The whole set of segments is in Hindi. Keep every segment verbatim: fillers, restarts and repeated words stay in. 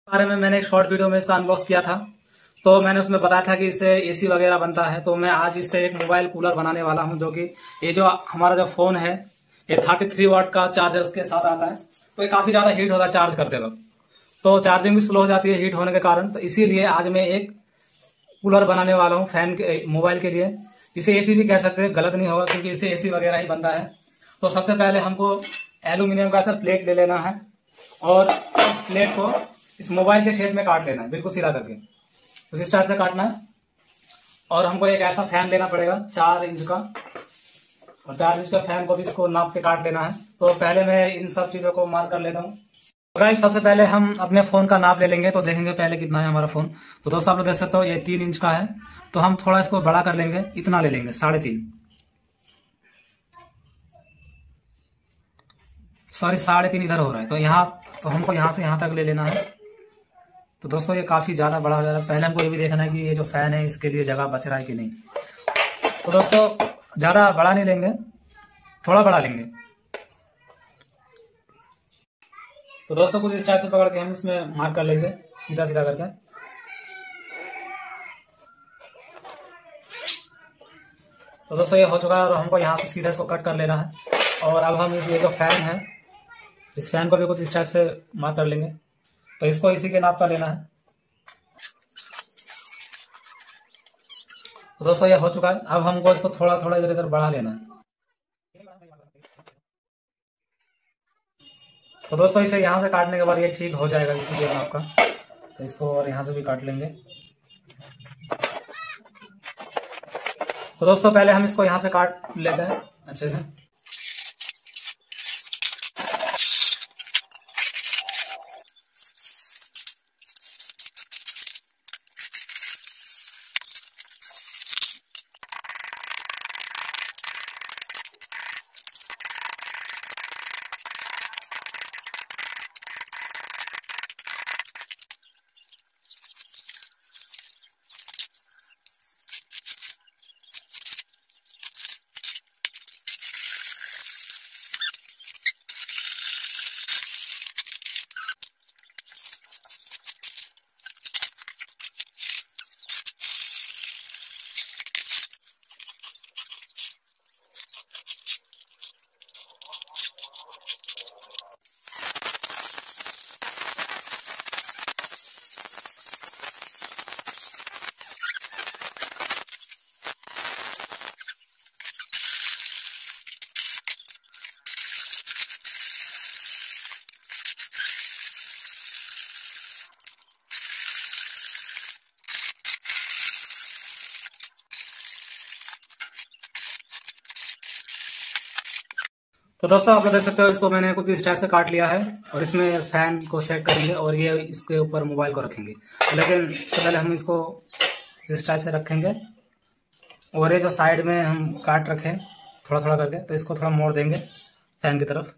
बारे में मैंने एक शॉर्ट वीडियो में इसका अनबॉक्स किया था, तो मैंने उसमें बताया था कि इससे एसी वगैरह बनता है। तो मैं आज इससे एक मोबाइल कूलर बनाने वाला हूं, जो कि ये जो हमारा जो फोन है ये थर्टी थ्री वाट का चार्जर के साथ आता है। तो ये काफी ज्यादा हीट होता है चार्ज करते वक्त, तो चार्जिंग भी स्लो हो जाती है हीट होने के कारण। तो इसीलिए आज मैं एक कूलर बनाने वाला हूँ फैन के मोबाइल के लिए। इसे एसी भी कह सकते हैं, गलत नहीं होगा क्योंकि इसे एसी वगैरह ही बनता है। तो सबसे पहले हमको एल्यूमिनियम का ऐसा प्लेट ले लेना है और इस प्लेट को इस मोबाइल के शेप में काट लेना है, बिल्कुल सीधा करके उसी स्टाइल से काटना है। और हमको एक ऐसा फैन लेना पड़ेगा चार इंच का, और चार इंच का फैन को भी इसको नाप के काट लेना है। तो पहले मैं इन सब चीजों को मार्क कर लेता हूँ। गाइस सबसे पहले हम अपने फोन का नाप ले लेंगे, तो देखेंगे पहले कितना है हमारा फोन। तो दोस्तों आप लोग देख सकते हो ये तीन इंच का है, तो हम थोड़ा इसको बड़ा कर लेंगे, इतना ले लेंगे साढ़े तीन सॉरी साढ़े तीन इधर हो रहा है, तो यहाँ तो हमको यहाँ से यहाँ तक ले लेना है। तो दोस्तों ये काफी ज्यादा बड़ा हो जा रहा है। पहले हमको ये भी देखना है कि ये जो फैन है इसके लिए जगह बच रहा है कि नहीं। तो दोस्तों ज्यादा बड़ा नहीं लेंगे, थोड़ा बड़ा लेंगे। तो दोस्तों कुछ इस टाइप से पकड़ के हम इसमें मार्क कर लेंगे सीधा सीधा करके। तो दोस्तों ये हो चुका है और हमको यहाँ से सीधे इसको कट कर लेना है। और अब हम इस ये जो फैन है इस फैन को भी कुछ इस टाइप से मार्क कर लेंगे। तो इसको इसी के नाप का लेना है। तो दोस्तों ये हो चुका है। अब हमको इसको थोड़ा थोड़ा इधर इधर बढ़ा लेना है। तो दोस्तों इसे यहाँ से काटने के बाद ये ठीक हो जाएगा इसी के नाप का। तो इसको और यहाँ से भी काट लेंगे। तो दोस्तों पहले हम इसको यहाँ से काट लेते हैं अच्छे से। तो दोस्तों आप लोग देख सकते हो इसको मैंने कुछ इस टाइप से काट लिया है और इसमें फैन को सेट करेंगे और ये इसके ऊपर मोबाइल को रखेंगे। लेकिन सबसे पहले हम इसको इस टाइप से रखेंगे और ये जो साइड में हम काट रखे थोड़ा थोड़ा करके, तो इसको थोड़ा मोड़ देंगे फैन की तरफ।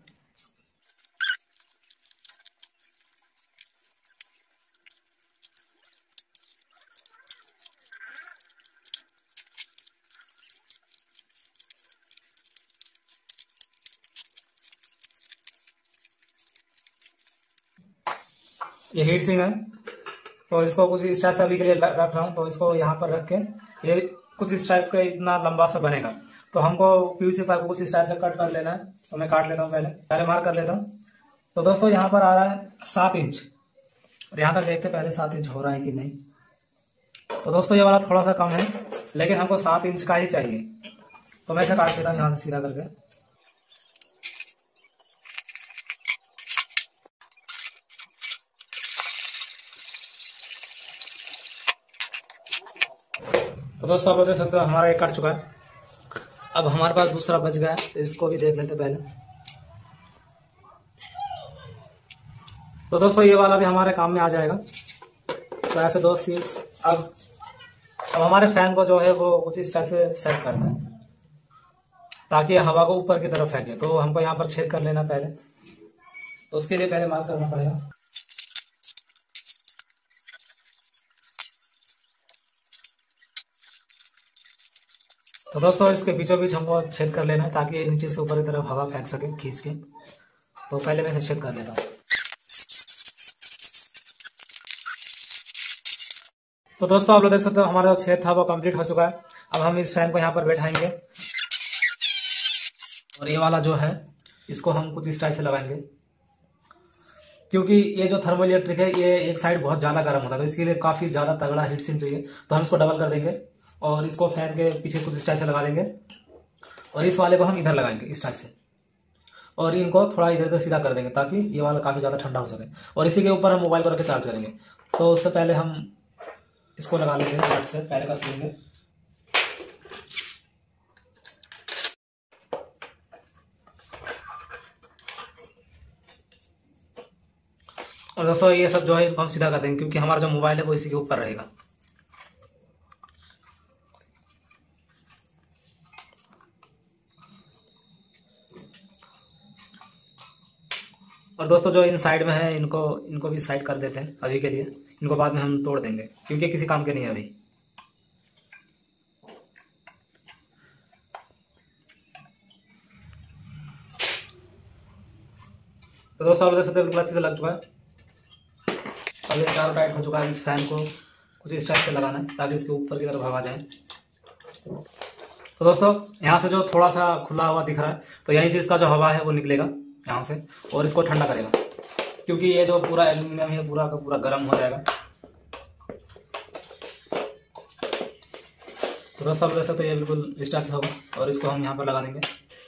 ये हीट सिंक है, तो इसको कुछ इस टाइप से अभी के लिए रख रहा हूँ। तो इसको यहाँ पर रख के ये कुछ इस टाइप का इतना लंबा सा बनेगा। तो हमको पीवीसी पाइप को कुछ इस टाइप से कट कर लेना है। तो मैं काट लेता हूँ, पहले पहले मार्क कर लेता हूँ। तो दोस्तों यहाँ पर आ रहा है सात इंच और यहाँ तक देखते पहले सात इंच हो रहा है कि नहीं। तो दोस्तों ये वाला थोड़ा सा कम है, लेकिन हमको सात इंच का ही चाहिए। तो मैं इसे काट लेता हूँ यहाँ से सीधा करके। तो दोस्तों आप देख सकते हो हमारा एक कट चुका है। अब हमारे पास दूसरा बच गया है, तो इसको भी देख लेते पहले। तो दोस्तों ये वाला भी हमारे काम में आ जाएगा। तो ऐसे दो सीट्स। अब अब हमारे फैन को जो है वो कुछ इस तरह से सेट करना है ताकि हवा को ऊपर की तरफ फेंके। तो हमको यहाँ पर छेद कर लेना पहले। तो उसके लिए पहले मार्क करना पड़ेगा। तो दोस्तों इसके बीचों बीच हमको छेद कर लेना है ताकि नीचे से ऊपर की तरफ हवा फेंक सके खींच के। तो पहले मैं इसे छेद कर लेता हूँ। तो दोस्तों आप लोग देख सकते हो हमारा जो छेद था वो कंप्लीट हो चुका है। अब हम इस फैन को यहाँ पर बैठाएंगे और ये वाला जो है इसको हम कुछ इस टाइप से लगाएंगे, क्योंकि ये जो थर्मल इलेक्ट्रिक है ये एक साइड बहुत ज़्यादा गर्म होता है, तो इसके लिए काफ़ी ज़्यादा तगड़ा हीट सिंक चाहिए। तो हम इसको डबल कर देंगे और इसको फैन के पीछे कुछ इस टाइप से लगा देंगे और इस वाले को हम इधर लगाएंगे इस टाइप से, और इनको थोड़ा इधर उधर सीधा कर देंगे ताकि ये वाला काफ़ी ज़्यादा ठंडा हो सके। और इसी के ऊपर हम मोबाइल को रख के चार्ज करेंगे। तो उससे पहले हम इसको लगा लेंगे, हाथ से पहले कस लेंगे। और दोस्तों ये सब जो है इसको हम सीधा कर देंगे, क्योंकि हमारा जो मोबाइल है वो इसी के ऊपर रहेगा। और दोस्तों जो इन साइड में है इनको इनको भी साइड कर देते हैं अभी के लिए, इनको बाद में हम तोड़ देंगे क्योंकि किसी काम के नहीं है अभी। तो दोस्तों आप देख सकते हैं बिल्कुल अच्छे से लग चुका है। अब ये चारों टाइट हो चुका है। इस फैन को कुछ इस टाइप से लगाना है ताकि इसके ऊपर की तरफ हवा जाए। तो दोस्तों यहाँ से जो थोड़ा सा खुला हुआ दिख रहा है तो यहीं से इसका जो हवा है वो निकलेगा यहाँ से और इसको ठंडा करेगा, क्योंकि ये जो पूरा एल्यूमिनियम है पूरा का पूरा गर्म हो जाएगा। तो दोस्तों आप देख सकते हैं ये बिल्कुल इस टाइप से होगा और इसको हम यहाँ पर लगा देंगे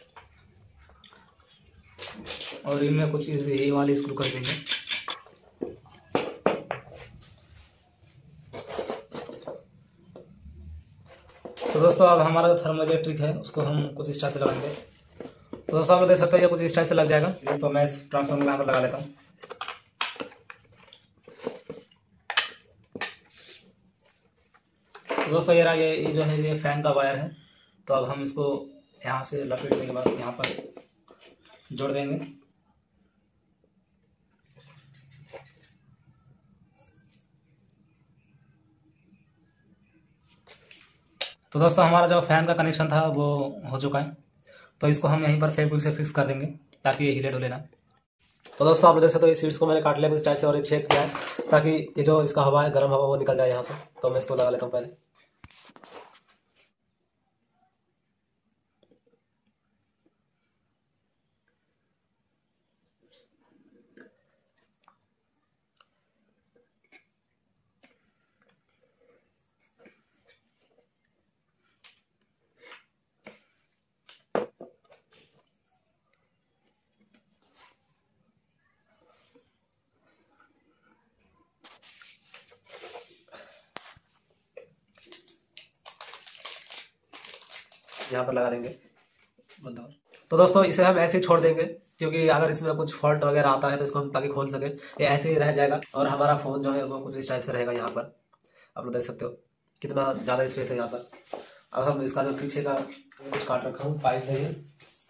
और इनमें कुछ ये वाली स्क्रू कर देंगे। तो दोस्तों अब हमारा जो थर्मल इलेक्ट्रिक है उसको हम कुछ इस टाइप से लगाएंगे। तो दोस्तों आप देख सकते हैं ये कुछ इस टाइप से लग जाएगा। तो मैं इस ट्रांसफार्मर यहाँ पर लगा लेता हूँ। तो दोस्तों ये रहा ये ये जो है ये फैन का वायर है। तो अब हम इसको यहाँ से लपेटने के बाद यहाँ पर जोड़ देंगे। तो दोस्तों हमारा जो फैन का कनेक्शन था वो हो चुका है। तो इसको हम यहीं पर फेविक्विक से फिक्स कर देंगे ताकि ये हिले डुले ना। तो दोस्तों आप देख सकते हो इस सीट्स को मैंने काट लिया इस टाइप से और ये छेद किया है ताकि ये जो इसका हवा है गर्म हवा वो निकल जाए यहाँ से। तो मैं इसको लगा लेता हूँ पहले। यहाँ पर लगा देंगे बंद। तो दोस्तों इसे हम ऐसे ही छोड़ देंगे, क्योंकि अगर इसमें कुछ फॉल्ट वगैरह आता है तो इसको हम ताकि खोल सके। ये ऐसे ही रह जाएगा और हमारा फ़ोन जो है वो कुछ इस टाइप से रहेगा। यहाँ पर आप लोग देख सकते हो कितना ज़्यादा स्पेस है यहाँ पर। अब हम इसका जो पीछे का कुछ काट रखा हूँ पाइप से ही।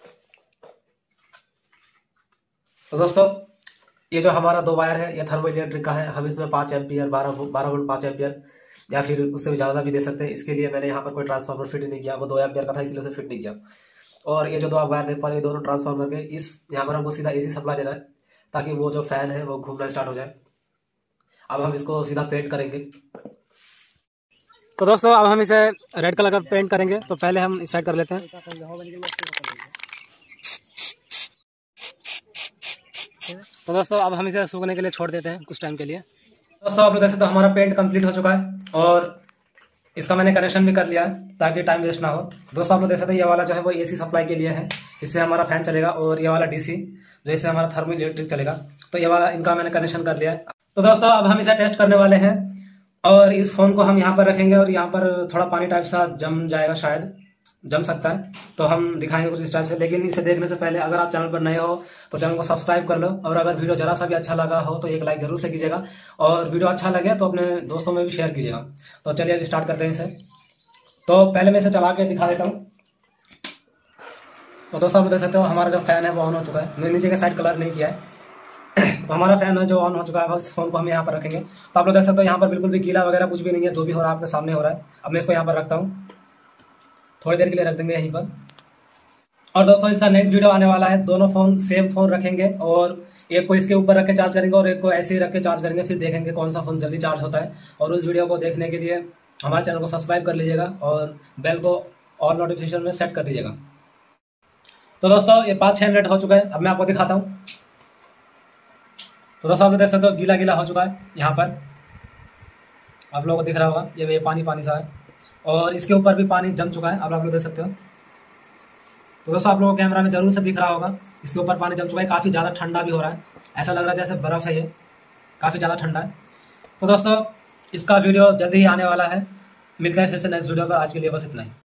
तो दोस्तों ये जो हमारा दो वायर है ये थर्मो इलेक्ट्रिक का है। हम इसमें पाँच एम्पियर बारह बारह वोल्ट पाँच एम्पियर या फिर उससे भी ज़्यादा भी दे सकते हैं। इसके लिए मैंने यहाँ पर कोई ट्रांसफार्मर फिट नहीं किया, वो दो एम्पियर का था इसलिए उसे फिट नहीं किया। और ये जो दो आप वायर देख पा रहे हैं दोनों ट्रांसफार्मर के, इस यहाँ पर हमको सीधा एसी सप्लाई देना है ताकि वो जो फैन है वो घूमना स्टार्ट हो जाए। अब हम इसको सीधा पेंट करेंगे। तो दोस्तों अब हम इसे रेड कलर का पेंट करेंगे। तो पहले हम इस साइड कर लेते हैं। तो दोस्तों अब हम इसे सूखने के लिए छोड़ देते हैं कुछ टाइम के लिए। दोस्तों आप लोग देख सकते हो हमारा पेंट कंप्लीट हो चुका है और इसका मैंने कनेक्शन भी कर लिया है ताकि टाइम वेस्ट ना हो। दोस्तों आप लोग देख सकते हैं ये वाला जो है वो एसी सप्लाई के लिए है, इससे हमारा फैन चलेगा। और ये वाला डीसी जो इससे हमारा थर्मो इलेक्ट्रिक चलेगा। तो ये वाला इनका मैंने कनेक्शन कर लिया है। तो दोस्तों अब हम इसे टेस्ट करने वाले हैं और इस फोन को हम यहाँ पर रखेंगे और यहाँ पर थोड़ा पानी टाइप सा जम जाएगा, शायद जम सकता है। तो हम दिखाएंगे कुछ इस टाइप से। लेकिन इसे देखने से पहले अगर आप चैनल पर नए हो तो चैनल को सब्सक्राइब कर लो और अगर वीडियो जरा सा भी अच्छा लगा हो तो एक लाइक जरूर से कीजिएगा और वीडियो अच्छा लगे तो अपने दोस्तों में भी शेयर कीजिएगा। तो चलिए अब स्टार्ट करते हैं इसे। तो पहले मैं इसे चला के दिखा देता हूँ। तो दोस्तों आप देख सकते हो हमारा जो फैन है वो ऑन हो चुका है। मैंने नीचे के साइड कलर नहीं किया है। तो हमारा फैन है जो ऑन हो चुका है, बस फोन को हम यहाँ पर रखेंगे। तो आप लोग देख सकते हो यहाँ पर बिल्कुल भी गीला वगैरह कुछ भी नहीं है, जो भी हो रहा है आपके सामने हो रहा है। अब मैं इसको यहाँ पर रखता हूँ, थोड़ी देर के लिए रख देंगे यहीं पर। और दोस्तों इसका नेक्स्ट वीडियो आने वाला है, दोनों फ़ोन सेम फ़ोन रखेंगे और एक को इसके ऊपर रख के चार्ज करेंगे और एक को ऐसे ही रख के चार्ज करेंगे, फिर देखेंगे कौन सा फ़ोन जल्दी चार्ज होता है। और उस वीडियो को देखने के लिए हमारे चैनल को सब्सक्राइब कर लीजिएगा और बेल को ऑल नोटिफिकेशन में सेट कर दीजिएगा। तो दोस्तों ये पाँच छः मिनट हो चुका है, अब मैं आपको दिखाता हूँ। तो दोस्तों आप देख सकते हो गीला गीला हो चुका है, यहाँ पर आप लोगों को दिख रहा होगा, ये पानी पानी सा है और इसके ऊपर भी पानी जम चुका है, अब आप लोग देख सकते हो। तो दोस्तों आप लोगों को कैमरा में जरूर से दिख रहा होगा, इसके ऊपर पानी जम चुका है, काफ़ी ज़्यादा ठंडा भी हो रहा है, ऐसा लग रहा है जैसे बर्फ़ है, ये काफ़ी ज़्यादा ठंडा है। तो दोस्तों इसका वीडियो जल्दी ही आने वाला है, मिलता है फिर से नेक्स्ट वीडियो पर। आज के लिए बस इतना ही।